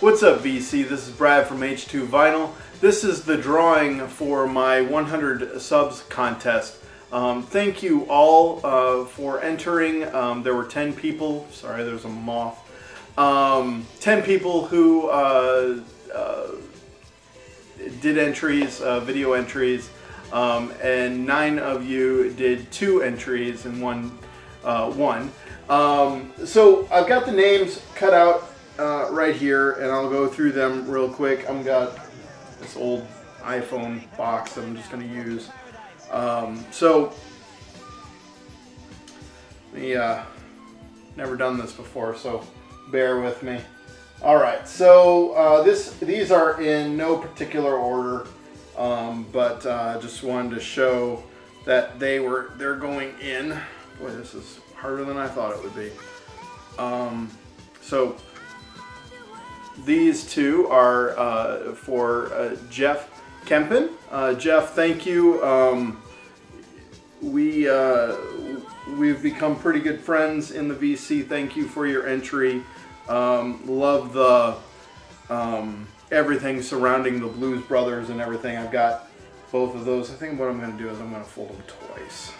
What's up, VC? This is Brad from H2Vinyl. This is the drawing for my 100 subs contest. Thank you all for entering. There were 10 people. Sorry, there's a moth. 10 people who did entries, video entries, and 9 of you did 2 entries and one won. So I've got the names cut out right here, and I'll go through them real quick. I've got this old iPhone box that I'm just going to use. So never done this before, so bear with me. All right, so these are in no particular order, but just wanted to show that they're going in. Boy, this is harder than I thought it would be. So these two are for Jeff Kempen. Jeff, thank you. We've become pretty good friends in the VC. Thank you for your entry. Love the everything surrounding the Blues Brothers and everything. I've got both of those. I think what I'm going to do is I'm going to fold them twice.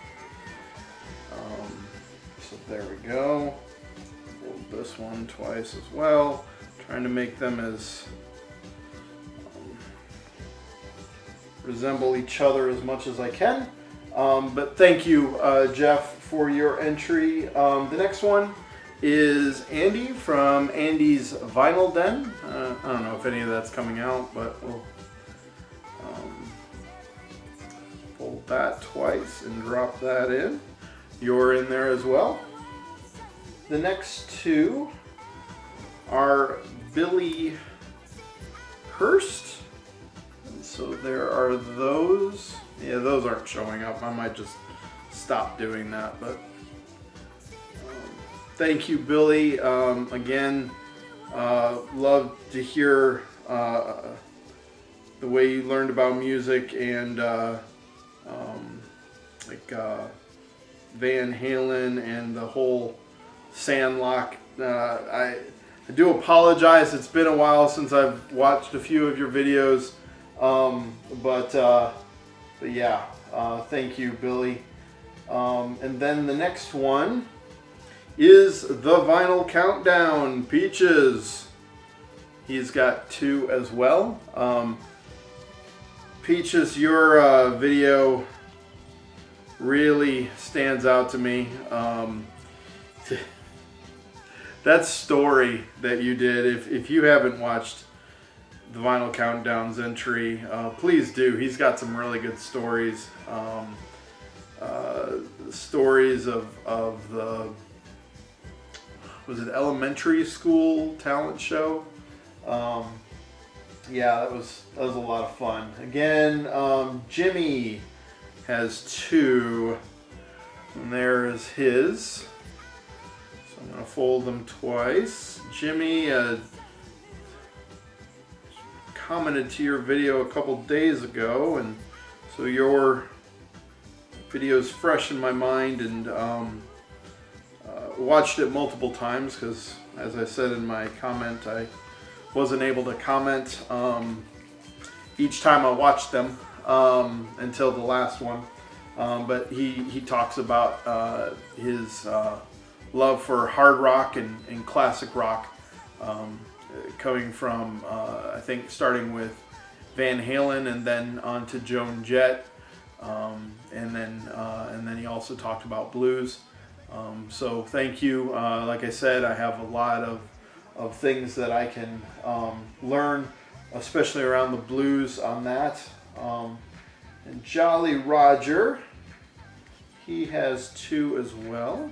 So there we go. Fold this one twice as well. Trying to make them as resemble each other as much as I can. But thank you, Jeff, for your entry. The next one is Andy from Andy's Vinyl Den. I don't know if any of that's coming out, but we'll fold that twice and drop that in. You're in there as well. The next two are Billy Hurst. And so there are those. Yeah, those aren't showing up. I might just stop doing that, but thank you, Billy. Again, love to hear the way you learned about music and like Van Halen and the whole Sandlock. I do apologize. It's been a while since I've watched a few of your videos, but yeah, thank you, Billy. And then the next one is the Vinyl Countdown, Peaches. He's got 2 as well. Peaches, your video really stands out to me. That story that you did, if you haven't watched the Vinyl Countdown's entry, please do. He's got some really good stories. Stories of the, was it elementary school talent show? Yeah, that was a lot of fun. Again, Jimmy has 2, and there's his. So I'm gonna fold them twice. Jimmy commented to your video a couple days ago, and so your video's fresh in my mind, and watched it multiple times because, as I said in my comment, I wasn't able to comment each time I watched them until the last one. But he talks about his love for hard rock and classic rock, coming from I think starting with Van Halen and then on to Joan Jett, and then he also talked about blues. So thank you. Like I said, I have a lot of things that I can learn, especially around the blues on that. And Jolly Roger, he has 2 as well.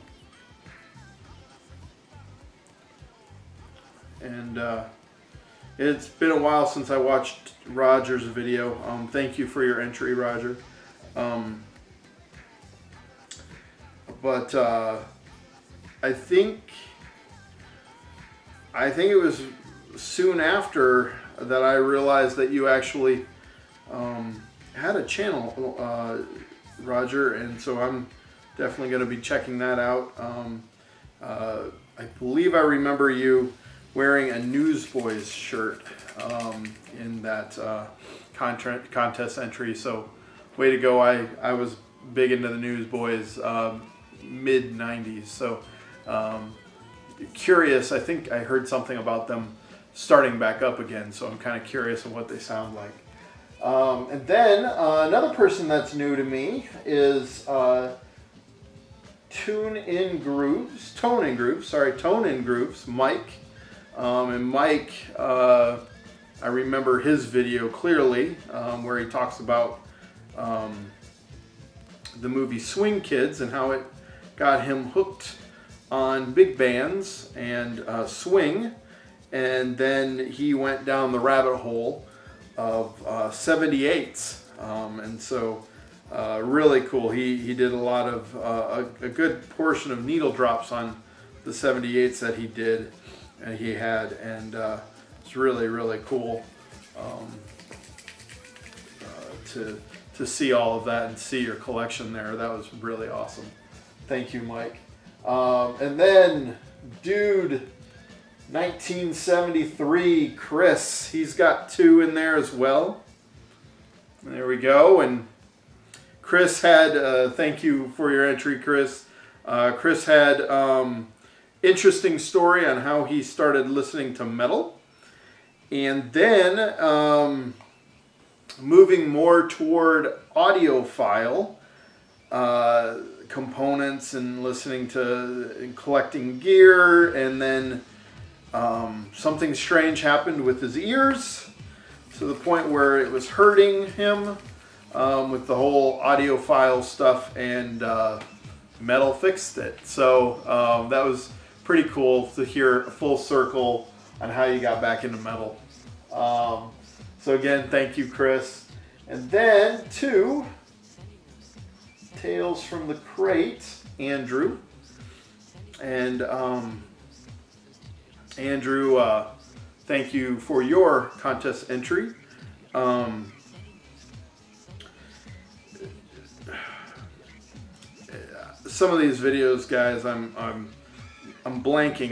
And it's been a while since I watched Roger's video. Thank you for your entry, Roger. But I think it was soon after that I realized that you actually had a channel, Roger, and so I'm definitely going to be checking that out. I believe I remember you wearing a Newsboys shirt in that contest entry. So way to go. I was big into the Newsboys mid 90s. So curious, I think I heard something about them starting back up again. So I'm kind of curious of what they sound like. And then another person that's new to me is Tone in Grooves, Mike. And Mike, I remember his video clearly, where he talks about the movie Swing Kids and how it got him hooked on big bands and swing, and then he went down the rabbit hole of 78s, and so really cool. He did a lot of a good portion of needle drops on the 78s that he did and he had, and it's really cool to see all of that and see your collection there. That was really awesome. Thank you, Mike. And then dude 1973 Chris, he's got 2 in there as well. There we go. And Chris had thank you for your entry, Chris. Chris had interesting story on how he started listening to metal, and then moving more toward audiophile components and listening to and collecting gear, and then something strange happened with his ears to the point where it was hurting him with the whole audiophile stuff, and metal fixed it. So that was pretty cool to hear a full circle on how you got back into metal. So again, thank you, Chris. And then to Tales from the Crate, Andrew. And Andrew, thank you for your contest entry. Some of these videos, guys, I'm blanking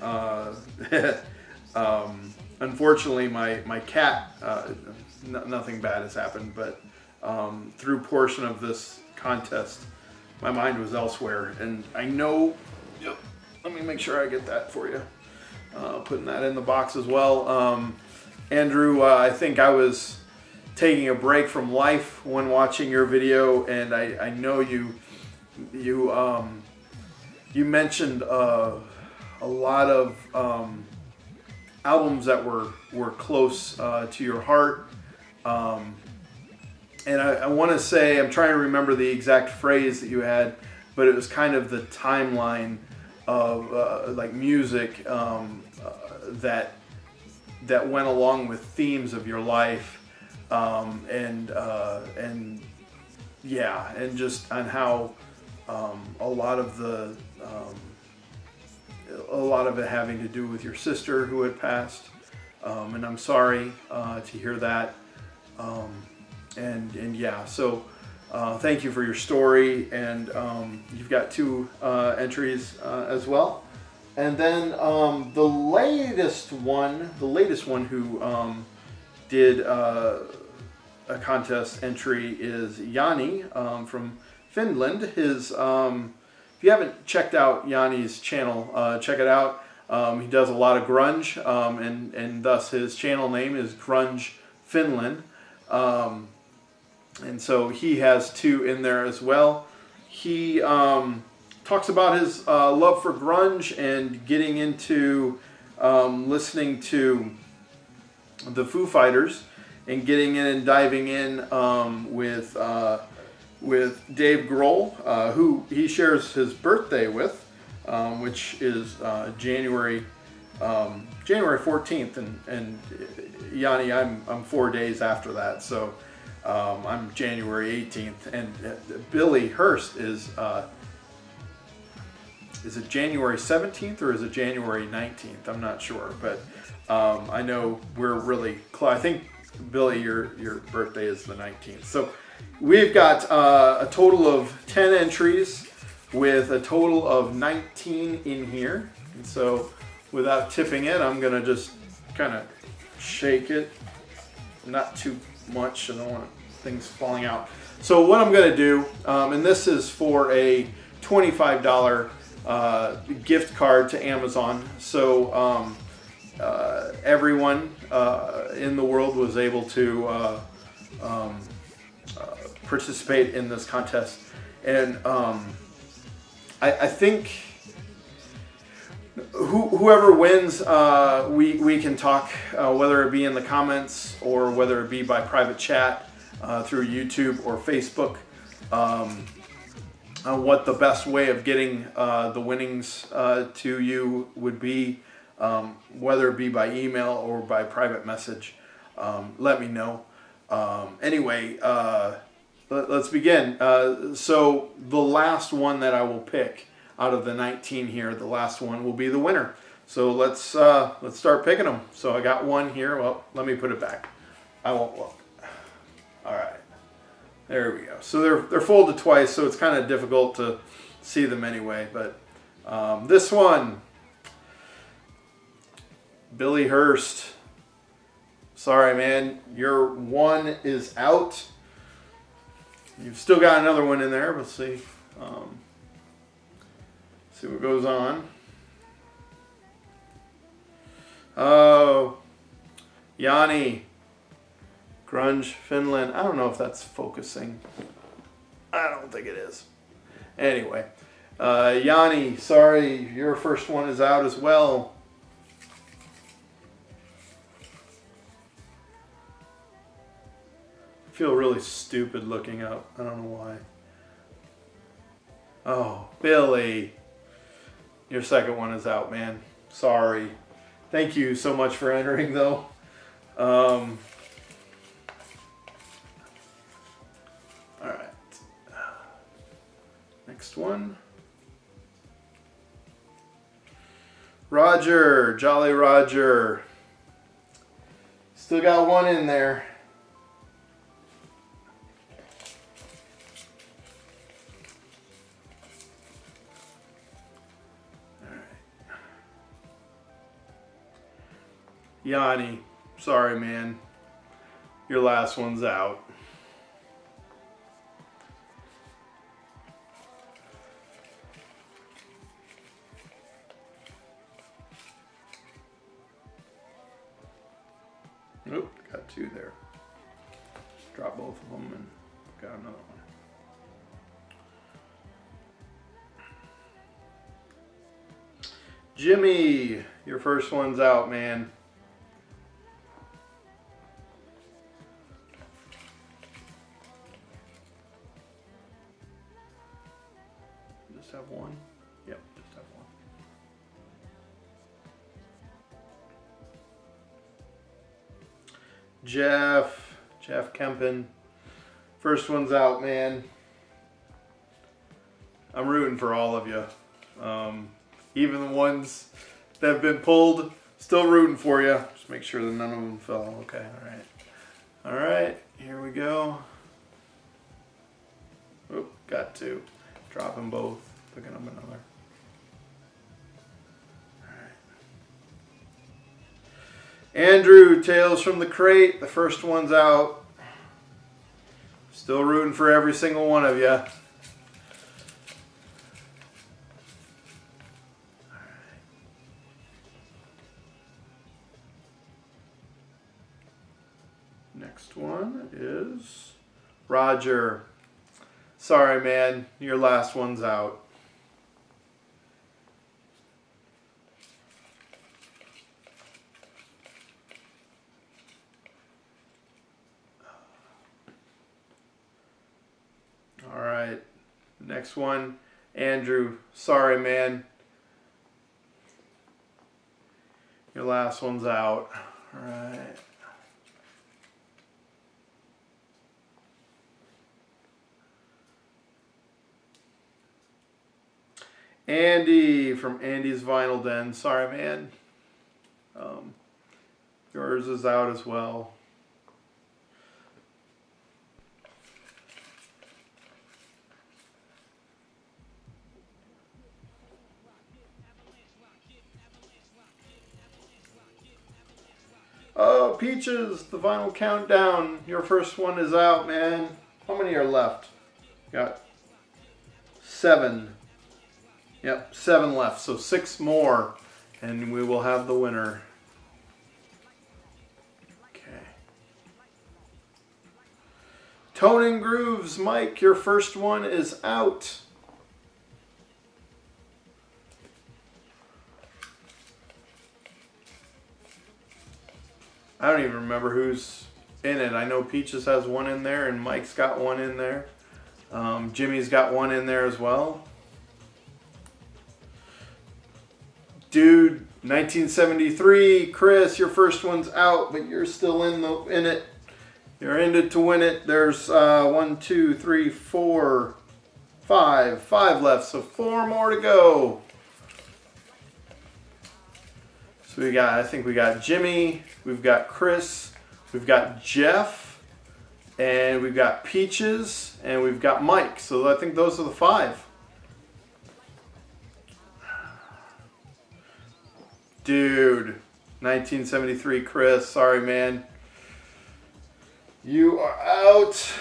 on. Unfortunately, my cat, nothing bad has happened, but through portion of this contest, my mind was elsewhere, and I know. Yep, let me make sure I get that for you. Putting that in the box as well. Andrew, I think I was taking a break from life when watching your video, and I know you mentioned a lot of albums that were close to your heart, and I want to say, I'm trying to remember the exact phrase that you had, but it was kind of the timeline of like music that went along with themes of your life, and yeah, and just on how a lot of it having to do with your sister who had passed, and I'm sorry to hear that, and yeah, so thank you for your story, and you've got 2 entries as well. And then the latest one who did a contest entry is Yanni from Finland. His if you haven't checked out Yanni's channel, check it out. He does a lot of grunge, and thus his channel name is Grunge Finland. And so he has 2 in there as well. He talks about his love for grunge and getting into listening to the Foo Fighters and getting in and diving in with Dave Grohl, who he shares his birthday with, which is January 14th, and Yanni, I'm 4 days after that, so I'm January 18th, and Billy Hurst is it January 17th or is it January 19th? I'm not sure, but I know we're really close. I think, Billy, your birthday is the 19th. So we've got a total of 10 entries with a total of 19 in here. And so without tipping it, I'm gonna just kind of shake it, not too much. I don't want things falling out. So what I'm gonna do, and this is for a $25 gift card to Amazon. So everyone in the world was able to participate in this contest, and I think whoever wins, we can talk, whether it be in the comments or whether it be by private chat through YouTube or Facebook, on what the best way of getting the winnings to you would be, whether it be by email or by private message. Let me know. Anyway, let's begin. So the last one that I will pick out of the 19 here, the last one will be the winner. So let's start picking them. So I got one here. Well, let me put it back. I won't look. All right, there we go. So they're folded twice, so it's kind of difficult to see them anyway. But this one, Billy Hurst. Sorry, man, your one is out. You've still got another one in there. We'll see. See what goes on. Oh, Yanni, Grunge, Finland. I don't know if that's focusing. I don't think it is. Anyway, Yanni, sorry, your first one is out as well. I feel really stupid looking up. I don't know why. Oh, Billy. Your second one is out, man. Sorry. Thank you so much for entering, though. All right. Next one. Roger. Jolly Roger. Still got one in there. Yanni, sorry, man. Your last one's out. Oop, got two there. Drop both of them and got another one. Jimmy, your first one's out, man. Just have one? Yep, just have one. Jeff Kempen. First one's out, man. I'm rooting for all of you. Even the ones that have been pulled, still rooting for you. Just make sure that none of them fell. Okay, all right. All right, here we go. Oop, got two. Drop them both. Picking up another. All right. Andrew, Tales from the Crate. The first one's out. Still rooting for every single one of you. Next one is Roger. Sorry, man. Your last one's out. All right. Next one, Andrew. Sorry, man. Your last one's out. All right. Andy from Andy's Vinyl Den. Sorry, man. Yours is out as well. Peaches, the vinyl countdown. Your first one is out, man. How many are left? Got 7. Yep, 7 left. So 6 more, and we will have the winner. Okay. Tone and Grooves, Mike, your first one is out. I don't even remember who's in it. I know Peaches has one in there, and Mike's got one in there. Jimmy's got one in there as well. Dude, 1973, Chris, your first one's out, but you're still in it. You're in it to win it. There's 1, 2, 3, 4, 5. 5 left, so 4 more to go. So we got, I think we got Jimmy, we've got Chris, we've got Jeff, and we've got Peaches, and we've got Mike. So I think those are the 5. Dude, 1973 Chris, sorry man. You are out.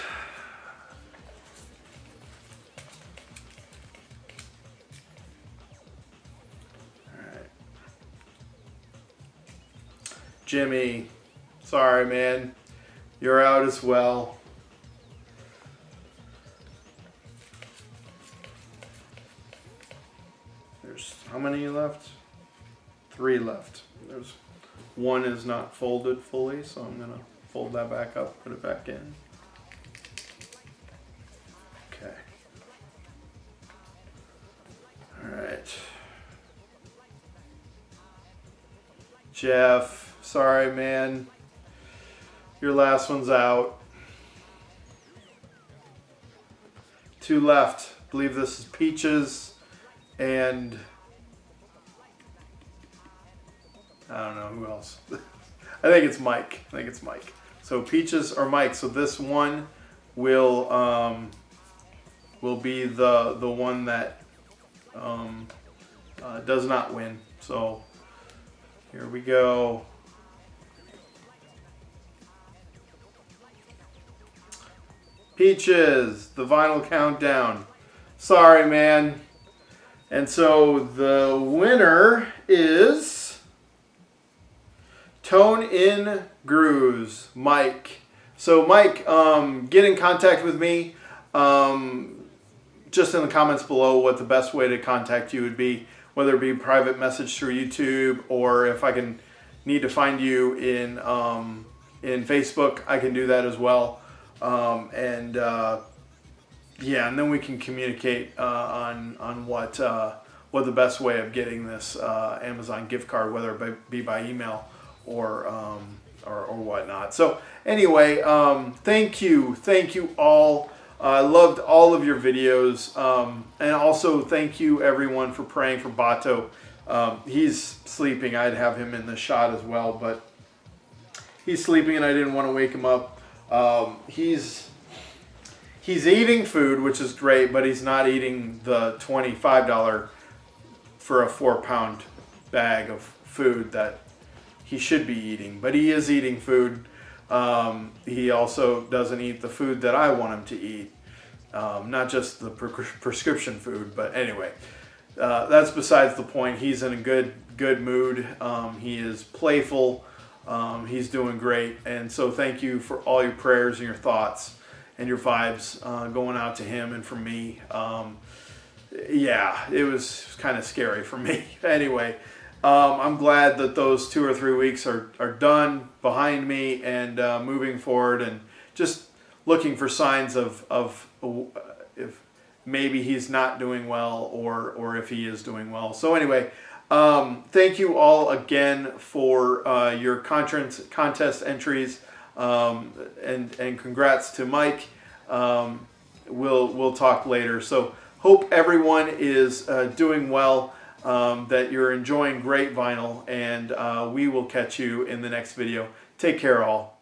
Jimmy, sorry man, you're out as well. There's how many left? 3 left. There's 1 is not folded fully, so I'm gonna fold that back up, put it back in. Okay. All right. Jeff, sorry man, your last one's out. 2 left. I believe this is Peaches and I don't know who else. I think it's Mike. So Peaches or Mike. So this one will be the one that does not win. So here we go. Peaches, the vinyl countdown. Sorry, man. And so the winner is Tone in Grooves, Mike. So Mike, get in contact with me. Just in the comments below what the best way to contact you would be, whether it be private message through YouTube, or if I need to find you in Facebook, I can do that as well. Yeah, and then we can communicate on what the best way of getting this Amazon gift card, whether it be by email or whatnot. So anyway, thank you all. I loved all of your videos, and also thank you everyone for praying for Bato. He's sleeping. I'd have him in the shot as well, but he's sleeping and I didn't want to wake him up. He's eating food, which is great, but he's not eating the $25 for a 4-pound bag of food that he should be eating. But he is eating food. He also doesn't eat the food that I want him to eat. Not just the prescription food, but anyway, that's besides the point. He's in a good mood. He is playful. He's doing great. And so thank you for all your prayers and your thoughts and your vibes going out to him and from me. Yeah, it was kind of scary for me. Anyway, I'm glad that those 2 or 3 weeks are done behind me, and moving forward, and just looking for signs of if maybe he's not doing well, or if he is doing well. So anyway, thank you all again for your contest entries, and congrats to Mike. We'll talk later. So hope everyone is doing well, that you're enjoying great vinyl, and we will catch you in the next video. Take care all.